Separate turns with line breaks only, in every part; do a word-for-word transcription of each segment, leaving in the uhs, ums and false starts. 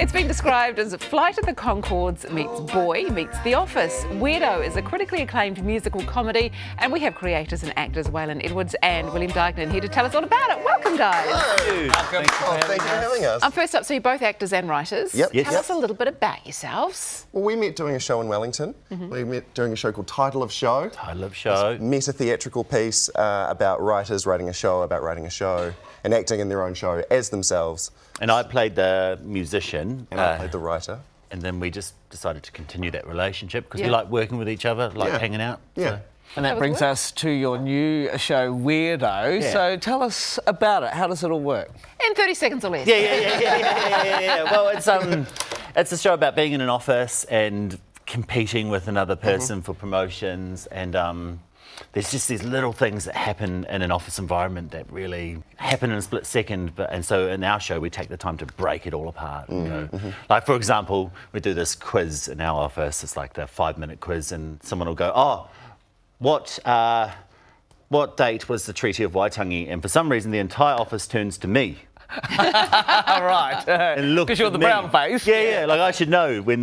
It's been described as Flight of the Conchords meets Boy meets The Office. Weirdo is a critically acclaimed musical comedy, and we have creators and actors Waylon Edwards and William Dignan here to tell us all about it. Welcome, guys.
Hello.
Welcome.
Oh, thank you for having us.
Um, first up, so you're both actors and writers.
Yep.
Tell
Yes.
us a little bit about yourselves.
Well, we met doing a show in Wellington. Mm-hmm. We met doing a show called Title of Show.
Title of Show.
Meta-theatrical piece uh, about writers writing a show about writing a show and acting in their own show as themselves.
And I played the musician.
And I played the writer.
And then we just decided to continue that relationship because
Yeah.
we like working with each other, like
Yeah.
hanging out.
Yeah.
So.
And that brings us to your new show, Weirdo.
Yeah.
So tell us about it. How does it all work?
In thirty seconds or less.
Yeah, yeah, yeah, yeah, yeah, yeah, yeah, yeah. Well, it's um, it's a show about being in an office and competing with another person mm-hmm. for promotions, and um, there's just these little things that happen in an office environment that really happen in a split second. But and so in our show, we take the time to break it all apart. Mm-hmm. You know? mm-hmm. Like for example, we do this quiz in our office. It's like the five-minute quiz, and someone will go, "Oh, what?" Uh, What date was the Treaty of Waitangi? And for some reason, the entire office turns to me.
All right.
And look,
because you're the
me.
brown face.
Yeah, yeah. Like I should know when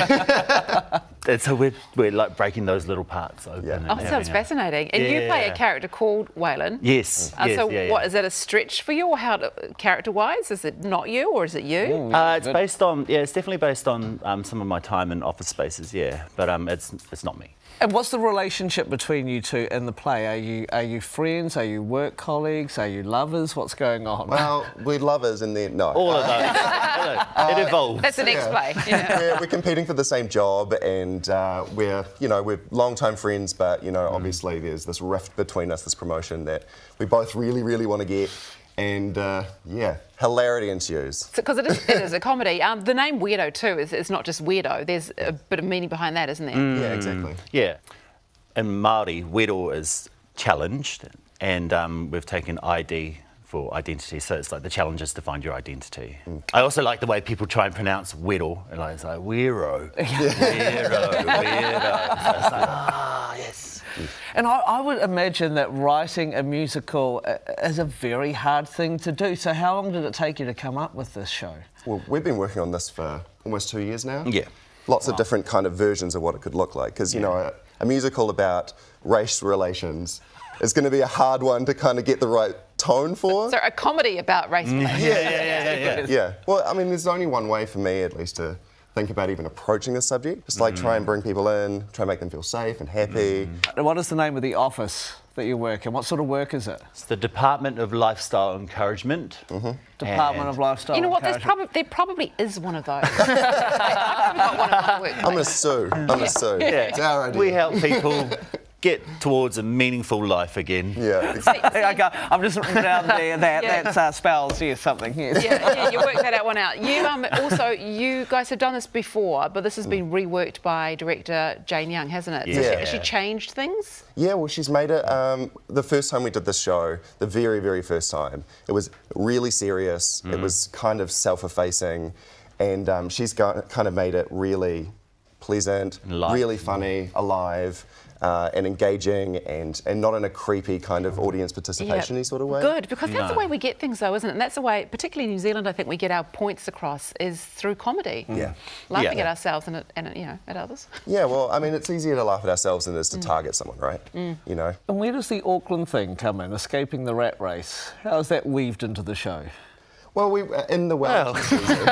that. And so we're we're like breaking those little parts open.
Yeah.
And
Oh, sounds
having a-
fascinating. And you play a
Yeah.
character called Waylon.
Yes.
Uh,
yes
so
yeah, yeah.
what, is that a stretch for you, or how, to- character-wise? Is it not you, or is it you?
Mm,
Uh, it's
good.
based on yeah. It's definitely based on um, some of my time in office spaces. Yeah, but um, it's it's not me.
And what's the relationship between you two in the play? Are you are you friends? Are you work colleagues? Are you lovers? What's going on?
Well, we're lovers and then, no.
All of those. It evolves.
That's the next
Yeah.
play. Yeah.
we're, we're competing for the same job, and uh, we're, you know, we're long-time friends, but, you know,
Mm.
obviously there's this rift between us, this promotion that we both really, really want to get, and, uh, yeah, hilarity ensues.
Because it, is, it is a comedy. Um, the name Weirdo, too, is, is not just weirdo. There's a bit of meaning behind that, isn't there?
Mm.
Yeah, exactly.
Yeah. In Māori, weirdo is challenged, and um, we've taken I D for identity, so it's like the challenge is to find your identity. Mm. I also like the way people try and pronounce weirdo, and like, it's like weirdo, weirdo, weirdo. So it's like, ah, yes.
And I, I would imagine that writing a musical uh, is a very hard thing to do. So how long did it take you to come up with this show?
Well, we've been working on this for almost two years now.
Yeah.
Lots of different kind of versions of what it could look like, because, you
Yeah.
know, a, a musical about race relations is going to be a hard one to kind of get the right tone for.
So a comedy about race relations.
Yeah, yeah, yeah, yeah, yeah. Yeah. Well, I mean, there's only one way for me, at least, to think about even approaching this subject. Just like try and bring people in, try and make them feel safe and happy.
What is the name of the office that you work in? What sort of work is it?
It's the Department of Lifestyle Encouragement.
Mm-hmm.
Department
And-
of Lifestyle.
You know what? There's
Encouragement.
prob- there probably is one of those. I've probably got one in my workplace.
I'm going to sue. I'm going to sue.
Yeah.
It's our idea.
We help people get towards a meaningful life again.
Yeah, exactly.
I got, I'm just writing down there that
Yeah.
that uh, spells here something here.
Yeah, yeah, you worked that out one out. You um, also, you guys have done this before, but this has been reworked by director Jane Young, hasn't it? So
Yeah.
she, has she changed things?
Yeah, well, she's made it. Um, the first time we did this show, the very, very first time, it was really serious. It was kind of self-effacing, and um, she's got, kind of made it really pleasant,
Light.
really funny, alive. Uh, and engaging, and, and not in a creepy kind of audience participation-y sort of way.
Good, because that's the
No.
way we get things, though, isn't it? And that's the way, particularly in New Zealand, I think we get our points across is through comedy.
Yeah.
Laughing
Yeah.
at ourselves and, at, and you know, at others.
Yeah, well, I mean, it's easier to laugh at ourselves than it is to target someone, right? You know?
And where does the Auckland thing come in, escaping the rat race? How is that weaved into the show?
Well, we in the Wellington season,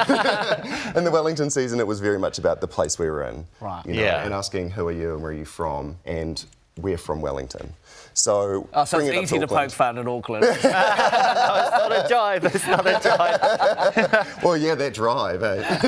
in the Wellington season, it was very much about the place we were in,
Right.
You know,
Yeah.
and asking who are you and where are you from, and we're from Wellington. So,
Oh, so
bring
it's
it up
easy to
Auckland.
poke fun at Auckland.
No, it's not a jive. It's not a jive.
Well, yeah, that drive,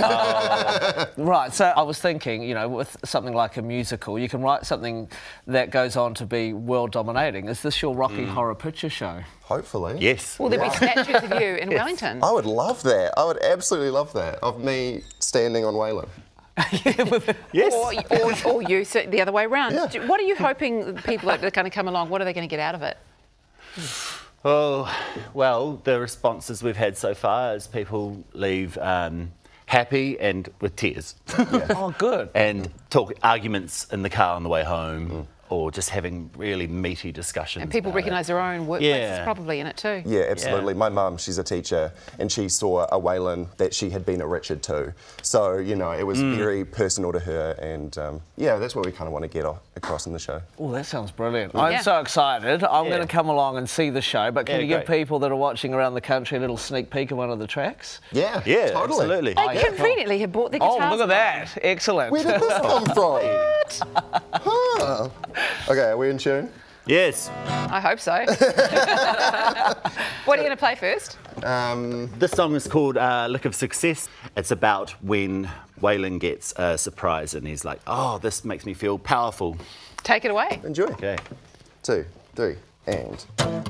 eh?
Right, so I was thinking, you know, with something like a musical, you can write something that goes on to be world dominating. Is this your Rocky Horror Picture Show?
Hopefully.
Yes.
Well, there'll be statues of you in Wellington.
I would love that. I would absolutely love that, of me standing on Waylon.
Yes.
Or, or, or you, so the other way around.
Yeah.
Do- What are you hoping people that are going to come along, what are they going to get out of it?
Oh, well, the responses we've had so far is people leave um, happy and with tears.
Oh, good.
And talk arguments in the car on the way home. or just having really meaty discussions.
And people
about it.
recognise their own workplace
Yeah.
is probably in it too.
Yeah, absolutely.
Yeah.
My mum, she's a teacher, and she saw a Waylon that she had been at Richard too. So, you know, it was
Mm.
very personal to her, and um, yeah, that's what we kind of want to get o- across in the show.
Oh, that sounds brilliant. I'm
Yeah.
so excited. I'm
Yeah.
going to come along and see the show, but can
Yeah,
you give
great.
people that are watching around the country a little sneak peek of one of the tracks?
Yeah,
Yeah,
totally.
absolutely.
They
Oh, yeah.
conveniently have bought their
Oh,
guitars.
look at that. Excellent.
Where did this come from? Huh. Okay, are we in tune?
Yes.
I hope so. What are you going to play first?
Um,
This song is called uh, Lick of Success. It's about when Waylon gets a surprise and he's like, oh, this makes me feel powerful.
Take it away.
enjoy.
Okay.
Two, three, and.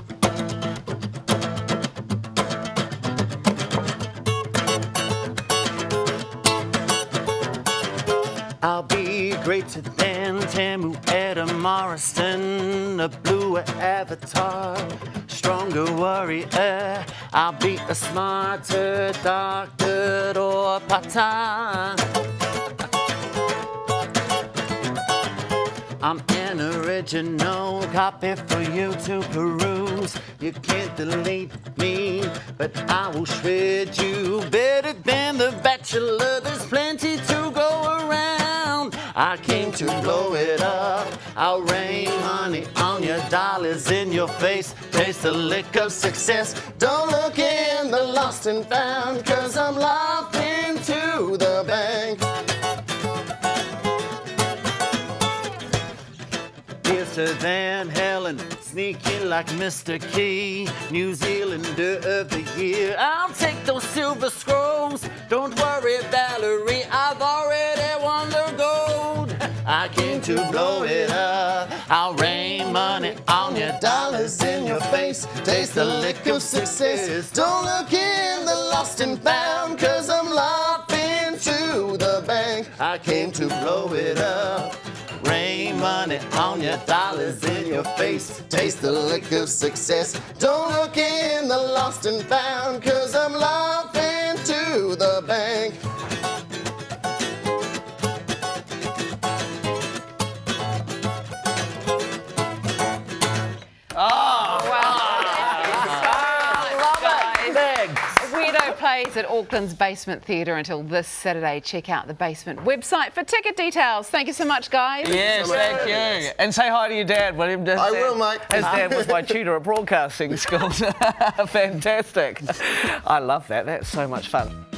I'll be greater than Tamu Adam Morrison, a bluer avatar, stronger warrior. I'll be a smarter doctor or part-time. I'm an original copy for you to peruse. You can't delete me, but I will shred you. Better than the Bachelor, there's plenty to go around. I came to blow it up. I'll rain money on your dollars in your face. Taste the lick of success. Don't look in the lost and found, cause I'm locked into the bank. Fiercer than Helen, sneaky like Mister Key, New Zealander of the year. I'll take those silver scrolls. Don't worry, Valerie, I've already won the gold. I came to blow it up. I'll rain money on your dollars in your face. Taste the lick of success. Don't look in the lost and found, cause I'm locked into the bank. I came to blow it up. Rain money on your dollars in your face. Taste the lick of success. Don't look in the lost and found, cause I'm locked into the bank.
Weirdo plays at Auckland's Basement Theatre until this Saturday. Check out the Basement website for ticket details. Thank you so much, guys.
Yes, thank you. And say hi to your dad, William. His
I
dad-
will, mate.
His dad was my tutor at broadcasting school. Fantastic. I love that. That's so much fun.